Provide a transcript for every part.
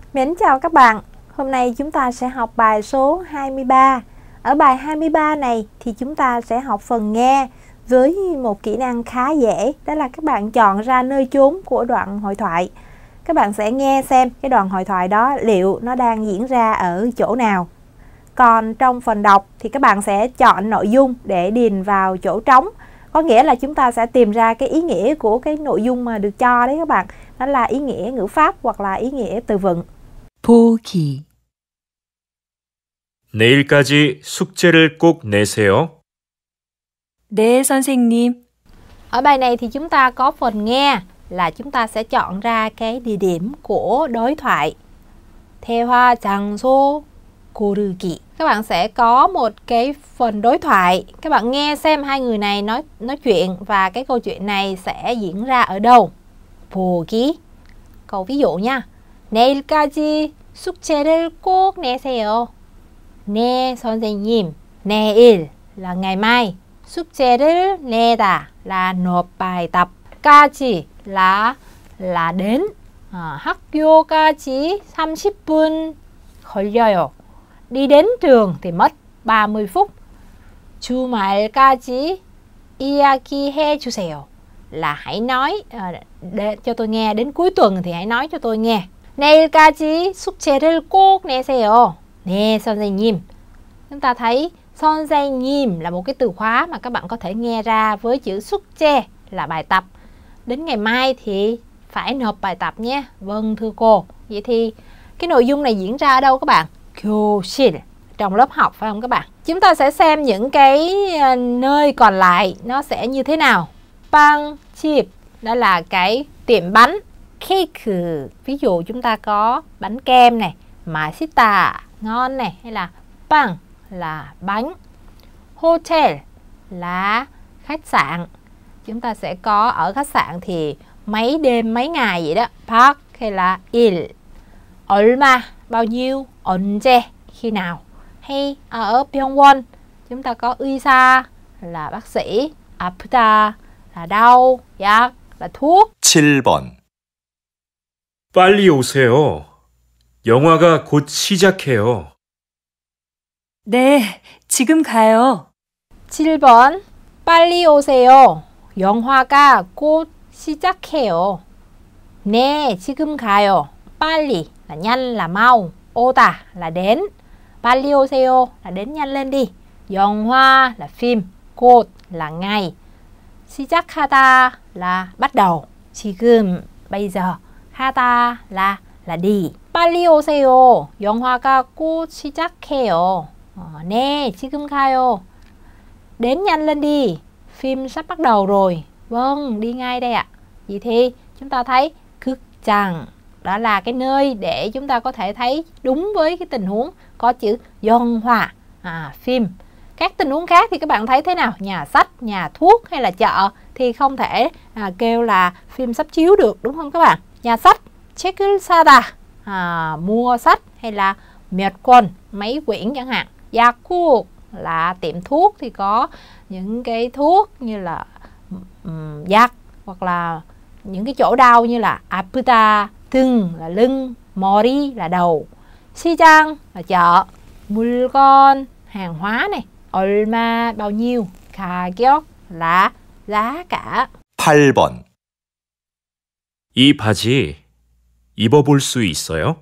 Mến chào các bạn. Hôm nay chúng ta sẽ học bài số 23. Ở bài 23 này thì chúng ta sẽ học phần nghe với một kỹ năng khá dễ. Đó là các bạn chọn ra nơi chốn của đoạn hội thoại. Các bạn sẽ nghe xem cái đoạn hội thoại đó liệu nó đang diễn ra ở chỗ nào. Còn trong phần đọc thì các bạn sẽ chọn nội dung để điền vào chỗ trống. Có nghĩa là chúng ta sẽ tìm ra cái ý nghĩa của cái nội dung mà được cho đấy các bạn. Đó là ý nghĩa ngữ pháp hoặc là ý nghĩa từ vựng. 보기. 내일까지 숙제를 꼭 내세요. 네, 선생님. Ở bài này thì chúng ta có phần nghe là chúng ta sẽ chọn ra cái địa điểm của đối thoại. 대화 장소 고르기. Các bạn sẽ có một cái phần đối thoại. Các bạn nghe xem hai người này nói chuyện và cái câu chuyện này sẽ diễn ra ở đâu. 보기. Câu ví dụ nha. 내일까지 숙제를 꼭 내세요. 네, 선생님. 내일 là ngày mai. 숙제를 내다 là nộp bài tập. 까지 là đến. 학교까지 30분 걸려요. Đi đến trường thì mất 30 phút. 주말까지 이야기해 주세요. Là hãy nói cho tôi nghe, đến cuối tuần thì hãy nói cho tôi nghe. 내일까지 숙제를 꼭 내세요. 네, 선생님. Chúng ta thấy 선생님 là một cái từ khóa mà các bạn có thể nghe ra với chữ 숙제 là bài tập. Đến ngày mai thì phải nộp bài tập nhé. Vâng thưa cô. Vậy thì cái nội dung này diễn ra ở đâu các bạn? 교실, trong lớp học phải không các bạn? Chúng ta sẽ xem những cái nơi còn lại nó sẽ như thế nào. 빵집, đó là cái tiệm bánh. 케이크, ví dụ chúng ta có bánh kem này. 맛있다, ngon này. Hay là 빵 là bánh. Hotel là khách sạn. Chúng ta sẽ có ở khách sạn thì mấy đêm mấy ngày vậy đó. Park hay là 일. 얼마, bao nhiêu. 언제, khi nào. Hay ở 병원 chúng ta có 의사 là bác sĩ. 아프다 là đau. 약 là thuốc. 7번. 빨리 오세요. 영화가 곧 시작해요. 네, 지금 가요. 7번. 빨리 오세요. 영화가 곧 시작해요. 네, 지금 가요. 빨리 là nhanh là mau. 오다 là đến. 빨리 오세요 là đến nhanh lên đi. 영화 là phim. 곧 là ngày. 시작하다 là bắt đầu. 지금 bây giờ. 하다 là đi. 빨리 오세요. 영화가 곧 시작해요. 네, 지금 가요. Đến nhanh lên đi. Phim sắp bắt đầu rồi. Vâng, đi ngay đây ạ. Vậy thì chúng ta thấy 극장, đó là cái nơi để chúng ta có thể thấy đúng với cái tình huống có chữ 영화, phim. Các tình huống khác thì các bạn thấy thế nào? Nhà sách, nhà thuốc hay là chợ thì không thể kêu là phim sắp chiếu được, đúng không các bạn? Nhà sách, 책을 사다, mua sách, hay là 몇 권, mấy quyển chẳng hạn. 약국 là tiệm thuốc thì có những cái thuốc như là 약, hoặc là những cái chỗ đau như là 아프다, 등 là lưng, 머리 là đầu. 시장 là chợ. 물건, hàng hóa này. 얼마, bao nhiêu. 가격 là giá cả. 8번. 이 바지 입어볼 수 있어요?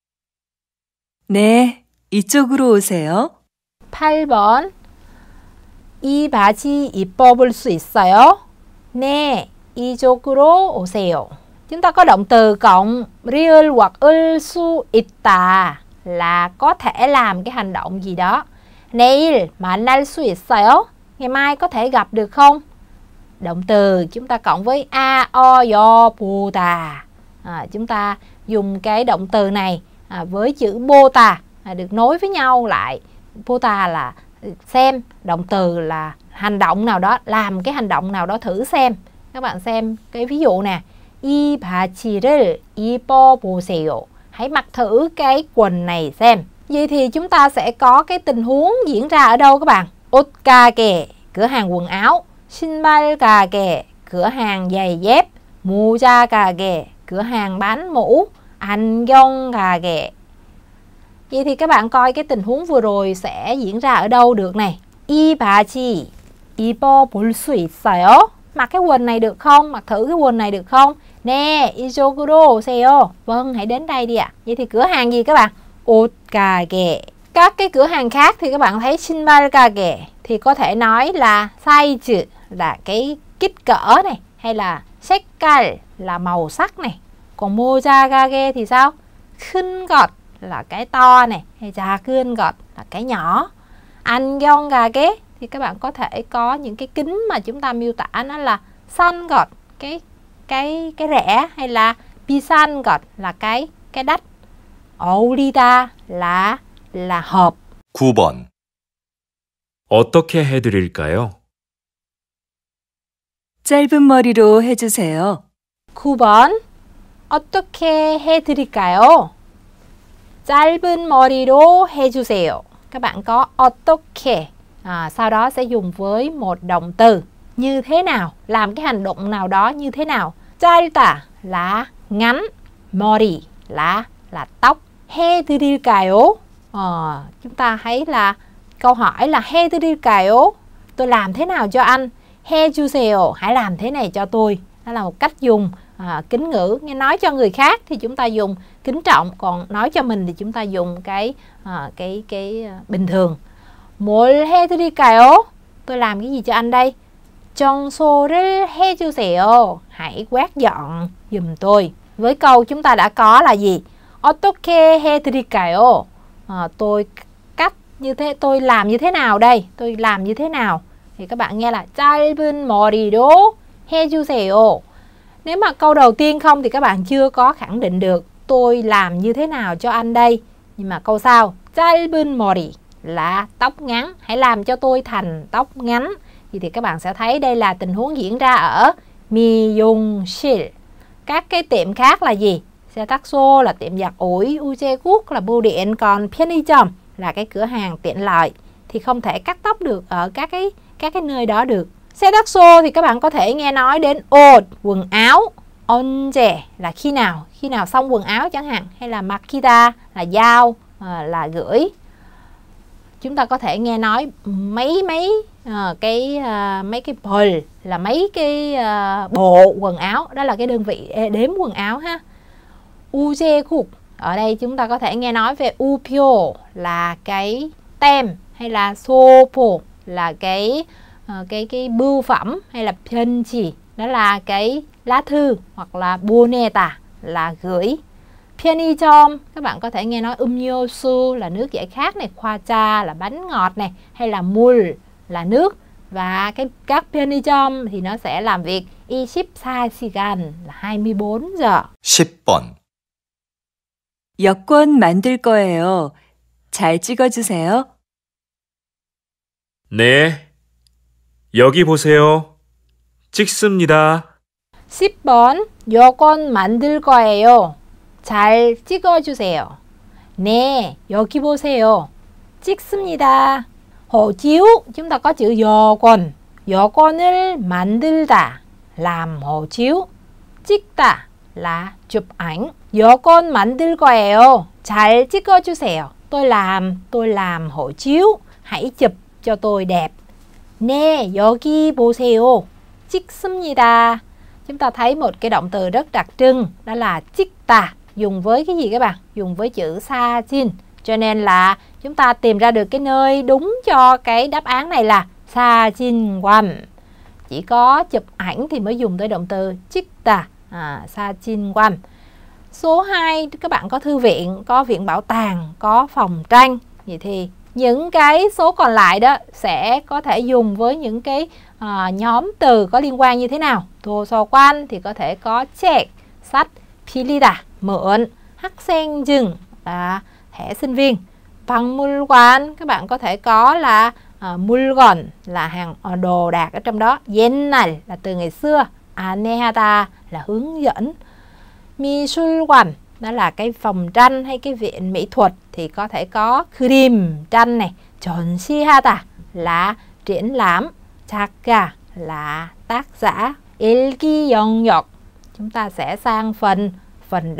네, 이쪽으로 오세요. 8번. 이 바지 입어볼 수 있어요? 네, 이쪽으로 오세요. Chúng ta có động từ cộng real hoặc 을 수 있다 là có thể làm cái hành động gì đó. 내일 만날 수 있어요? Ngày mai có thể gặp được không? Động từ chúng ta cộng với a, o, 여, 보다. Chúng ta dùng cái động từ này với chữ 보다 được nối với nhau lại. 보다 là xem, động từ là hành động nào đó, làm cái hành động nào đó thử xem. Các bạn xem cái ví dụ nè. 이 바지를 입어보세요. Hãy mặc thử cái quần này xem. Vậy thì chúng ta sẽ có cái tình huống diễn ra ở đâu các bạn? 옷가게, cửa hàng quần áo. 신발 가게, cửa hàng giày dép. 모자 가게, cửa hàng bán mũ. 안경 가게. Vậy thì các bạn coi cái tình huống vừa rồi sẽ diễn ra ở đâu được này. 이 바지 입어볼 수 있어요? Mặc cái quần này được không? Mặc thử cái quần này được không? 네, 이쪽으로 오세요. Vâng, hãy đến đây đi ạ. Vậy thì cửa hàng gì các bạn? 옷 가게. Các cái cửa hàng khác thì các bạn thấy 신발 가게 thì có thể nói là size là cái kích cỡ này, hay là 색깔 là màu sắc này. Còn 모자 가게 thì sao? 큰 것 là cái to này, hay 작은 것 là cái nhỏ. 안경 가게 thì các bạn có thể có những cái kính mà chúng ta miêu tả nó là 싼 것, cái rẻ, hay là 비싼 것 là cái đắt. 어울리다 là hợp. 9번. 어떻게 해드릴까요? 짧은 머리로 해주세요. 9번. 어떻게 해드릴까요? 짧은 머리로 해주세요. Các bạn có 어떻게, sau đó sẽ dùng với một động từ như thế nào, làm cái hành động nào đó như thế nào. 짧다 là ngắn, 머리 là tóc. 해드릴까요? Chúng ta thấy là câu hỏi là 해드릴까요? Tôi làm thế nào cho anh? 해주세요, hãy làm thế này cho tôi. Đó là một cách dùng kính ngữ. Nghe nói cho người khác thì chúng ta dùng kính trọng, còn nói cho mình thì chúng ta dùng cái bình thường. 뭘 해드릴까요? Tôi làm cái gì cho anh đây? 청소를 해주세요. Hãy quét dọn giùm tôi. Với câu chúng ta đã có là gì? 어떻게 해드릴까요? Tôi cách như thế, tôi làm như thế nào đây? Tôi làm như thế nào? Thì các bạn nghe là 짧은 머리로 해주세요. Nếu mà câu đầu tiên không thì các bạn chưa có khẳng định được tôi làm như thế nào cho anh đây. Nhưng mà câu sau, 짧은 머리 là tóc ngắn, hãy làm cho tôi thành tóc ngắn. Thì các bạn sẽ thấy đây là tình huống diễn ra ở 미용실. Các cái tiệm khác là gì? 세탁소 là tiệm giặt ủi, 우체국 là bưu điện, còn 편의점 là cái cửa hàng tiện lợi. Thì không thể cắt tóc được ở các cái nơi đó được. 세탁소 thì các bạn có thể nghe nói đến 옷, quần áo. 언제 là khi nào xong quần áo chẳng hạn, hay là 맡기다 là giao, là gửi. Chúng ta có thể nghe nói mấy cái 벌 là mấy cái bộ quần áo, đó là cái đơn vị đếm quần áo ha. 우체국 ở đây chúng ta có thể nghe nói về 우표 là cái tem, hay là 소포 là cái bưu phẩm, hay là 편지 đó là cái lá thư, hoặc là 보내다 là gửi. 편의점 các bạn có thể nghe nói 음료수 là nước giải khát này, 과자 là bánh ngọt này, hay là 물 là nước. Và các 편의점 thì nó sẽ làm việc 24시간 là 24 giờ. 10번. 여권 만들 거예요. 잘 찍어주세요. 네. 여기 보세요. 찍습니다. 10번. 여권 만들 거예요. 잘 찍어주세요. 네, 여기 보세요. 찍습니다. hộ chiếu, chúng ta có chữ 여권. 여권을 만들다, làm hộ chiếu. 찍다 là chụp ảnh. 여권 만들 거예요. 잘 찍어주세요. Tôi làm hộ chiếu. Hãy chụp cho tôi đẹp. 네, 여기 보세요. 찍습니다. Chúng ta thấy một cái động từ rất đặc trưng, đó là 찍다. Dùng với cái gì các bạn? Dùng với chữ 사진. Cho nên là chúng ta tìm ra được cái nơi đúng cho cái đáp án này là 사진관. Chỉ có chụp ảnh thì mới dùng tới động từ 찍다, 사진관. Số 2, các bạn có thư viện, có viện bảo tàng, có phòng tranh. Vậy thì những cái số còn lại đó sẽ có thể dùng với những cái nhóm từ có liên quan như thế nào? 도서관 thì có thể có 책, sách, 빌리다, mượn, 학생증 là thẻ sinh viên. 박물관 các bạn có thể có là 물건 là hàng đồ đạc ở trong đó. 옛날 là từ ngày xưa. 안내하다 là hướng dẫn. 미술관 đó là cái phòng tranh hay cái viện mỹ thuật thì có thể có 그림 tranh này. 전시하다 là triển lãm. 작가 là tác giả. 일기 영역 chúng ta sẽ sang phần đọc.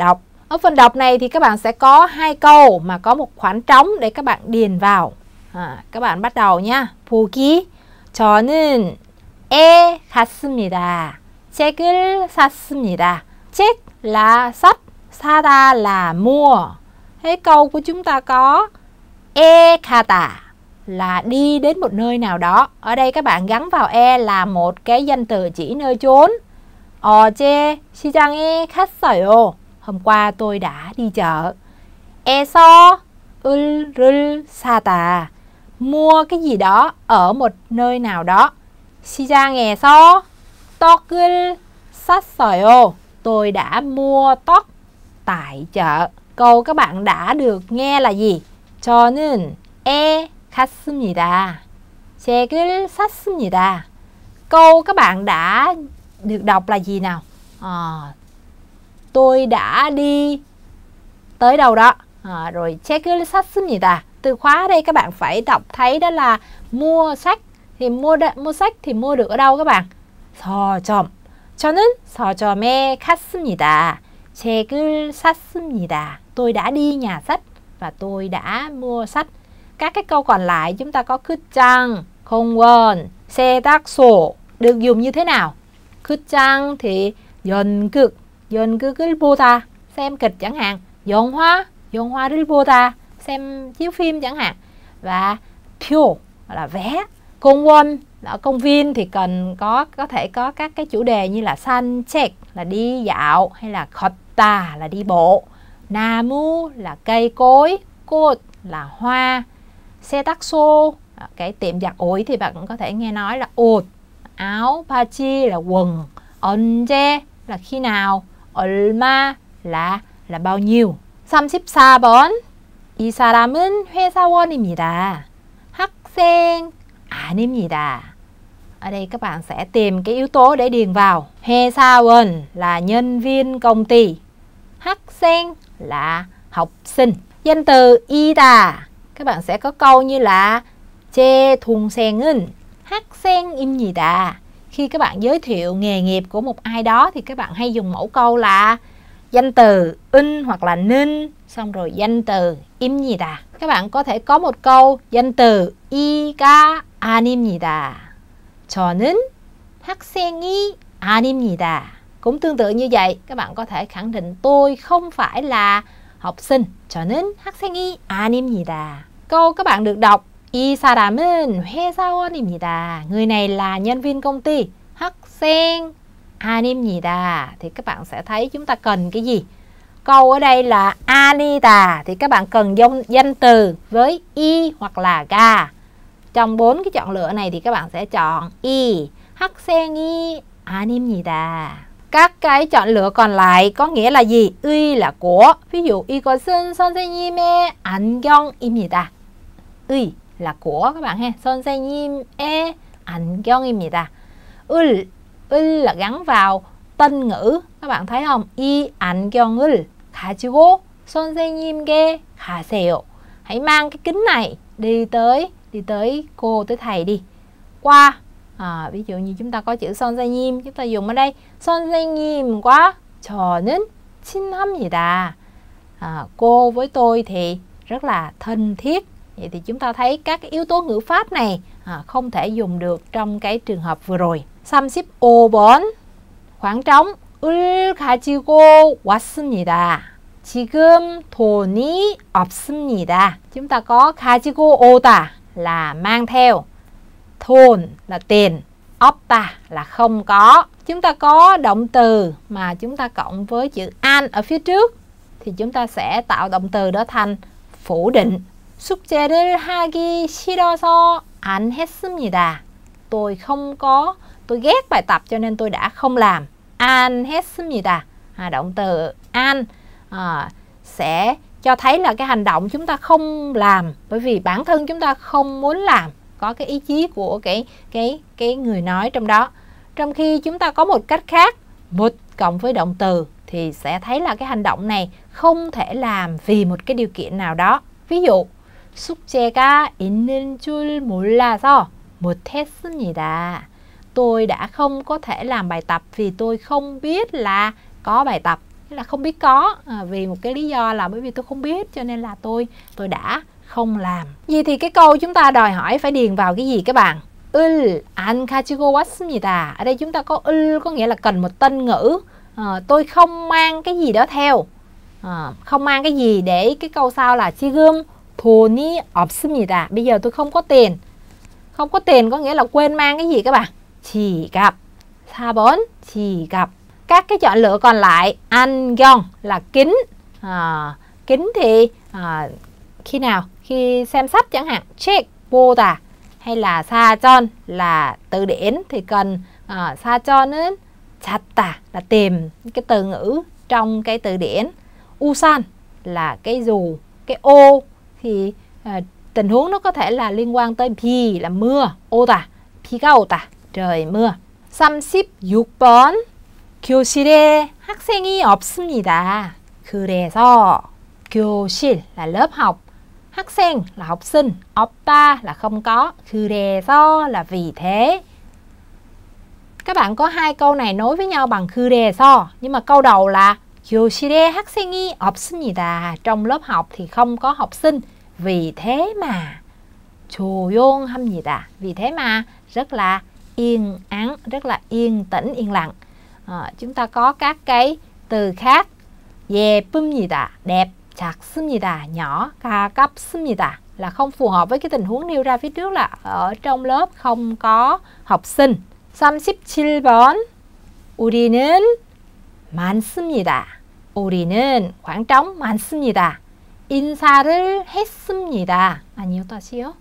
Ở phần đọc này thì các bạn sẽ có 2 câu mà có một khoảng trống để các bạn điền vào. các bạn bắt đầu nhé. 보기. 저는 에 갔습니다. 책을 샀습니다. 책 là sách, 사다 là mua. Thế câu của chúng ta có 에 가다 là đi đến một nơi nào đó. Ở đây các bạn gắn vào e là một cái danh từ chỉ nơi chốn. 어제 시장에 갔어요. Hôm qua tôi đã đi chợ. 에서 을을 사다. Mua cái gì đó ở một nơi nào đó. 시장에서 떡을 샀어요. Tôi đã mua tóc tại chợ. Câu các bạn đã được nghe là gì? 저는 에 갔습니다. 책을 샀습니다. Câu các bạn đã được đọc là gì nào? Tôi đã đi tới đâu đó. Rồi 책을 샀습니다. Từ khóa ở đây các bạn phải đọc thấy đó là mua sách. Thì mua sách thì mua được ở đâu các bạn? 서점. 저는 서점에 갔습니다. 책을 샀습니다. Tôi đã đi nhà sách và tôi đã mua sách. Các cái câu còn lại chúng ta có 극장, 공원, 세탁소 được dùng như thế nào? 극장 thì 연극, 연극을 보다, xem kịch chẳng hạn. 영화, 영화를 보다, xem chiếu phim chẳng hạn. Và 표 là vé. 공원, ở công viên thì có thể có các cái chủ đề như là 산책 là đi dạo, hay là 걷다 là đi bộ, 나무 là cây cối, 꽃 là hoa, 세탁소 cái tiệm giặt ủi thì bạn cũng có thể nghe nói là 옷, áo, 바지 là quần, 언제 là khi nào, 얼마 là bao nhiêu. 34번 이 사람은 회사원입니다. 학생 아닙니다. Ở đây các bạn sẽ tìm cái yếu tố để điền vào. 회사원 là nhân viên công ty. 학생 là học sinh. Danh từ 이다 các bạn sẽ có câu như là 제 동생은 학생입니다. Khi các bạn giới thiệu nghề nghiệp của một ai đó thì các bạn hay dùng mẫu câu là danh từ 은 hoặc là 는, xong rồi danh từ 입니다. Các bạn có thể có một câu danh từ 이가 아닙니다. 저는 학생이 아닙니다. Cũng tương tự như vậy, các bạn có thể khẳng định tôi không phải là học sinh. 저는 학생이 아닙니다. Câu các bạn được đọc 이 사람은 회사원입니다. Người này là nhân viên công ty. 학생 아닙니다. Thì các bạn sẽ thấy chúng ta cần cái gì? Câu ở đây là 아니다 thì các bạn cần danh từ với y hoặc là ga. Trong 4 cái chọn lựa này thì các bạn sẽ chọn y. 학생이 아닙니다. Các cái chọn lựa còn lại có nghĩa là gì? 의 là của. Ví dụ 이것은 선생님의 안경입니다. 의 là của các bạn ha. 선생님의 안경입니다. 을 là gắn vào tân ngữ. Các bạn thấy không? 이 안경을 가지고 선생님께 가세요. Hãy mang cái kính này đi tới cô, tới thầy đi. Qua ví dụ như chúng ta có chữ 선생님, chúng ta dùng ở đây 선생님과 저는 친합니다. Cô với tôi thì rất là thân thiết. Vậy thì chúng ta thấy các yếu tố ngữ pháp này không thể dùng được trong cái trường hợp vừa rồi. 35번 khoảng trống 을 가지고 왔습니다. 지금 돈이 없습니다. Chúng ta có 가지고 오다 là mang theo, 돈 là tiền, 없다 là không có. Chúng ta có động từ mà chúng ta cộng với chữ an ở phía trước thì chúng ta sẽ tạo động từ đó thành phủ định. 숙제를 하기 싫어서 안 했습니다. Tôi ghét bài tập cho nên tôi đã không làm. 안 했습니다. Động từ an sẽ cho thấy là cái hành động chúng ta không làm bởi vì bản thân chúng ta không muốn làm, có cái ý chí của cái người nói trong đó. Trong khi chúng ta có một cách khác, một cộng với động từ thì sẽ thấy là cái hành động này không thể làm vì một cái điều kiện nào đó. Ví dụ 숙제가 있는 줄 몰라서 못했습니다. Tôi đã không có thể làm bài tập vì tôi không biết là có bài tập. Thế là không biết có, vì một cái lý do là bởi vì tôi không biết cho nên là tôi đã không làm. Vì thì cái câu chúng ta đòi hỏi phải điền vào cái gì các bạn? 안 가지고 왔습니다. Ở đây chúng ta có có nghĩa là cần một tên ngữ. Tôi không mang cái gì đó theo. Không mang cái gì để cái câu sau là 지금 돈이 없습니다. Bây giờ tôi không có tiền. Không có tiền có nghĩa là quên mang cái gì các bạn? Chỉ gặp. 4번 chỉ gặp. Các cái chọn lựa còn lại 안경 là kính. Kính thì khi nào? Khi xem sách chẳng hạn. 책 보다. Hay là 사전 là từ điển thì cần 사전은 찾다 là tìm cái từ ngữ trong cái từ điển. 우산 là cái dù, cái ô thì tình huống nó có thể là liên quan tới 비 là mưa, 오다 비가 오다 trời mưa. 36번 교실에 학생이 없습니다. 그래서 교실 là lớp học, 학생 là học sinh, 없다 là không có, 그래서 là vì thế. Các bạn có hai câu này nối với nhau bằng 그래서, nhưng mà câu đầu là 교실에 학생이 없습니다. Trong lớp học thì không có học sinh, vì thế mà 조용합니다. Vì thế mà rất là yên ắng, rất là yên tĩnh, yên lặng. Chúng ta có các cái từ khác. 예쁩니다, đẹp, 작습니다, nhỏ, 가깝습니다 là không phù hợp với cái tình huống nêu ra phía trước là ở trong lớp không có học sinh. 37번 우리는 많습니다. 우리는 khoảng trống 많습니다. 인사를 했습니다. 아니요, 다시요.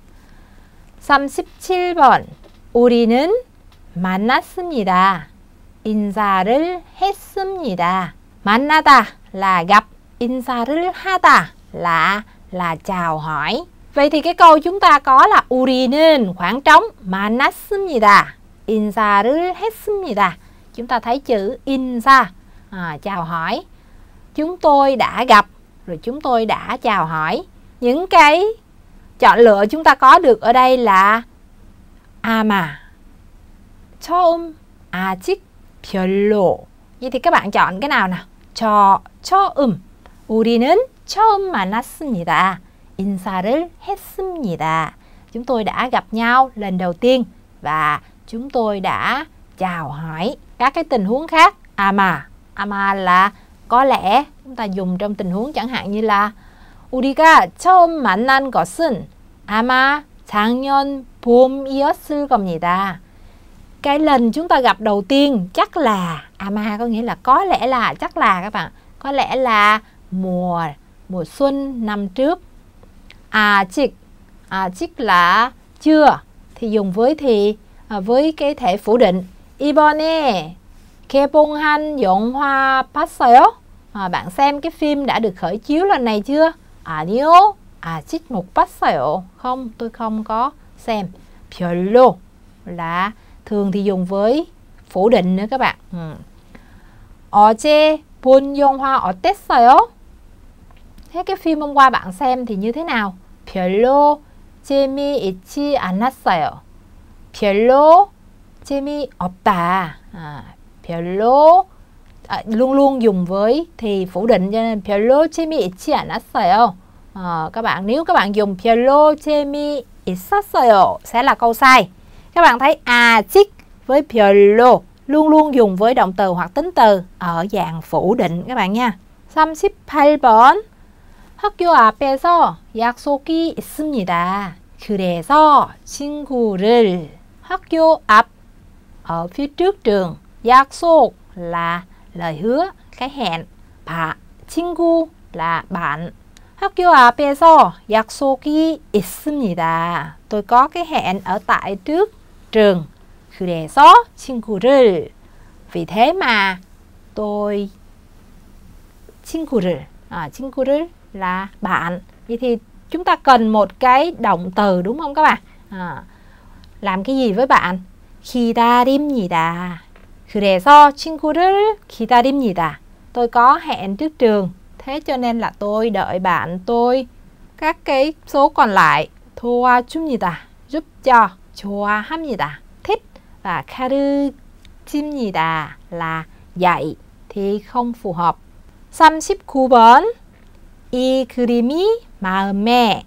37번 우리는 만났습니다. 인사를 했습니다. 만나다 là gặp, 인사를 하다 là chào hỏi. Vậy thì cái câu chúng ta có là 우리는 khoảng trống 만났습니다. 인사를 했습니다. Chúng ta thấy chữ 인사 chào hỏi. Chúng tôi đã gặp, rồi chúng tôi đã chào hỏi. Những cái chọn lựa chúng ta có được ở đây là 아마, 처음, 아직, 별로. Vậy thì các bạn chọn cái nào nào? 처음. 우리는 처음 만났습니다. 인사를 했습니다. Chúng tôi đã gặp nhau lần đầu tiên và chúng tôi đã chào hỏi. Các cái tình huống khác, 아마 là có lẽ, chúng ta dùng trong tình huống chẳng hạn như là 우리가 처음 만난 것은 아마 작년 봄이었을 겁니다. Cái lần chúng ta gặp đầu tiên chắc là 아마 có nghĩa là có lẽ là, chắc là các bạn, có lẽ là mùa xuân năm trước. 아직 là chưa thì dùng với cái thể phủ định. 이번에 개봉한 영화 봤어요? Bạn xem cái phim đã được khởi chiếu lần này chưa? 아니요, 아직 못 봤어요. Không, tôi không có xem. 별로 là thường thì dùng với phủ định nữa các bạn. 어제 본 영화 어땠어요? Thế cái phim hôm qua bạn xem thì như thế nào? 별로 재미있지 않았어요. 별로 재미없다. 별로 luôn luôn dùng với thì phủ định cho nên 별로 재미있지 않았어요. Nếu các bạn dùng 별로 재미있었어요 sẽ là câu sai. Các bạn thấy 아직 với 별로 luôn luôn dùng với động từ hoặc tính từ ở dạng phủ định các bạn nha. 38번 학교 앞에서 약속이 있습니다. 그래서 친구를 학교 앞 ở phía trước trường, 약속 là lời hứa, cái hẹn, 친구 là bạn. 학교 앞에서 약속이 있습니다. Tôi có cái hẹn ở tại trước trường. 그래서 친구를 vì thế mà tôi 친구를 là bạn. Vậy thì chúng ta cần một cái động từ đúng không các bạn? Làm cái gì với bạn? 기다립니다. 그래서 친구를 기다립니다. Tôi có hẹn trước trường, thế cho nên là tôi đợi bạn tôi. Các cái số còn lại 도와줍니다, giúp cho, 좋아합니다, thích, và 가르칩니다 là dạy thì không phù hợp. 39번. 이 그림이 마음에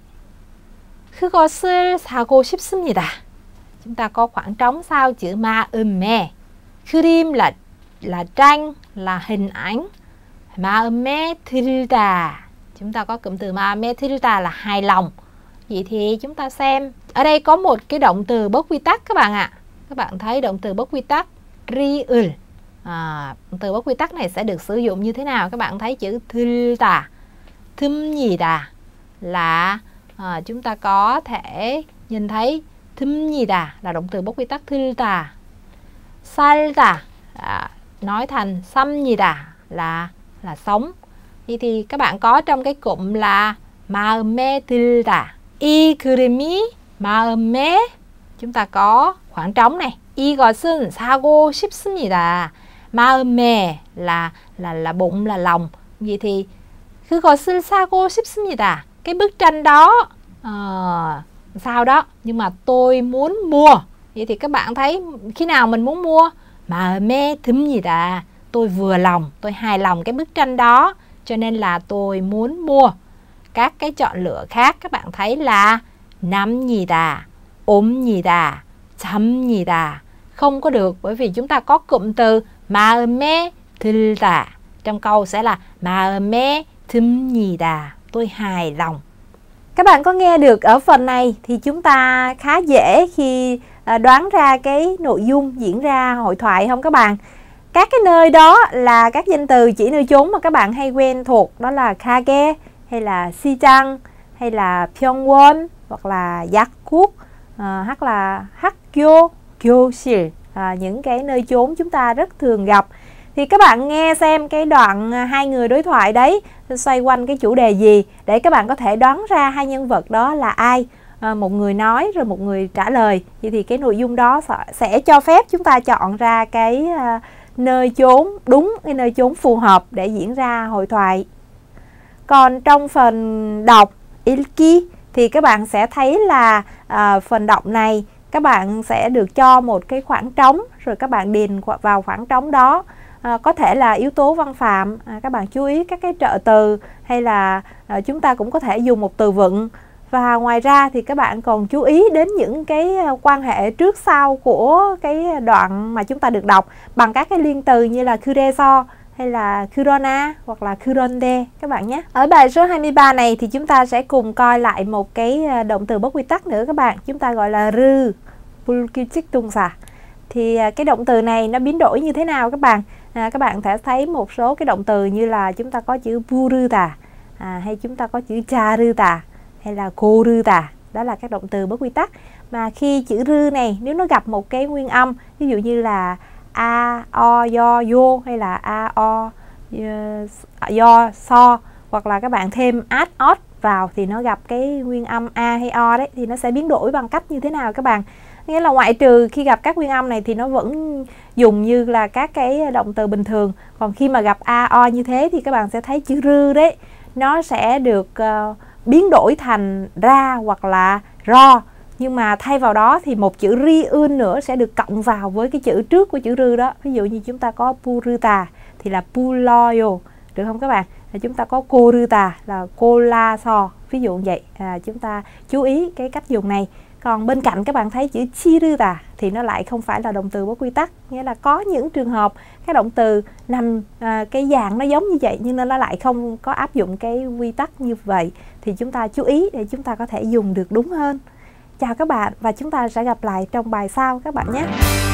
그것을 사고 싶습니다. Chúng ta có khoảng trống sau chữ 마음에. 그림 là tranh, là hình ảnh. 마음에 들다. Chúng ta có cụm từ 마음에 들다 là hài lòng. Vậy thì chúng ta xem. Ở đây có một cái động từ bất quy tắc các bạn ạ. Các bạn thấy động từ bất quy tắc ri을. Động từ bất quy tắc này sẽ được sử dụng như thế nào? Các bạn thấy chữ 들다, 듭니다 là chúng ta có thể nhìn thấy 듭니다 là động từ bất quy tắc 들다. 살다 nói thành 삽니다 là sống. Vậy thì các bạn có trong cái cụm là 마음에 들다. 이 그림이 마음에 chúng ta có khoảng trống này. 이것은 사고 싶습니다. 마음에 là bụng, là lòng. Vậy thì 그것을 사고 싶습니다. Cái bức tranh đó sao đó, nhưng mà tôi muốn mua. Vậy thì các bạn thấy khi nào mình muốn mua? 마음에 듭니다. Tôi vừa lòng, tôi hài lòng cái bức tranh đó, cho nên là tôi muốn mua. Các cái chọn lựa khác các bạn thấy là 납니다, 옵니다, 잡니다. Không có được, bởi vì chúng ta có cụm từ 마음에 들다. Trong câu sẽ là 마음에 듭니다. Tôi hài lòng. Các bạn có nghe được ở phần này thì chúng ta khá dễ khi đoán ra cái nội dung diễn ra hội thoại không các bạn? Các cái nơi đó là các danh từ chỉ nơi chốn mà các bạn hay quen thuộc, đó là 가게 hay là 시장 hay là 병원 hoặc là 약국 hoặc là 학교, 교실, những cái nơi chốn chúng ta rất thường gặp. Thì các bạn nghe xem cái đoạn hai người đối thoại đấy xoay quanh cái chủ đề gì để các bạn có thể đoán ra hai nhân vật đó là ai. Một người nói rồi một người trả lời. Vậy thì cái nội dung đó sẽ cho phép chúng ta chọn ra cái nơi chốn đúng, cái nơi chốn phù hợp để diễn ra hội thoại. Còn trong phần đọc 읽기 thì các bạn sẽ thấy là phần đọc này các bạn sẽ được cho một cái khoảng trống, rồi các bạn điền vào khoảng trống đó. Có thể là yếu tố văn phạm, các bạn chú ý các cái trợ từ, hay là chúng ta cũng có thể dùng một từ vựng. Và ngoài ra thì các bạn còn chú ý đến những cái quan hệ trước sau của cái đoạn mà chúng ta được đọc bằng các cái liên từ như là 그래서 hay là 그러나 hoặc là 그런데 các bạn nhé. Ở bài số 23 này thì chúng ta sẽ cùng coi lại một cái động từ bất quy tắc nữa các bạn. Chúng ta gọi là 르, 불규칙 동사. Thì cái động từ này nó biến đổi như thế nào các bạn? Các bạn sẽ thấy một số cái động từ như là chúng ta có chữ 부르다, hay chúng ta có chữ 자르다, hay là 고르다. Đó là các động từ bất quy tắc. Mà khi chữ rư này nếu nó gặp một cái nguyên âm, ví dụ như là a, o, do, vô, hay là a, o, do, so, hoặc là các bạn thêm ad, ot vào thì nó gặp cái nguyên âm a hay o đấy, thì nó sẽ biến đổi bằng cách như thế nào các bạn? Nghĩa là ngoại trừ khi gặp các nguyên âm này thì nó vẫn dùng như là các cái động từ bình thường. Còn khi mà gặp a, o như thế thì các bạn sẽ thấy chữ rư đấy, nó sẽ được biến đổi thành ra hoặc là ro. Nhưng mà thay vào đó thì một chữ ri ưn nữa sẽ được cộng vào với cái chữ trước của chữ rư đó. Ví dụ như chúng ta có puruta thì là puloyo, được không các bạn? Chúng ta có koruta là kolaso, ví dụ vậy. Chúng ta chú ý cái cách dùng này. Còn bên cạnh các bạn thấy chữ chiruta thì nó lại không phải là động từ bất quy tắc. Nghĩa là có những trường hợp cái động từ nằm cái dạng nó giống như vậy nhưng nó lại không có áp dụng cái quy tắc như vậy. Thì chúng ta chú ý để chúng ta có thể dùng được đúng hơn. Chào các bạn và chúng ta sẽ gặp lại trong bài sau các bạn nhé.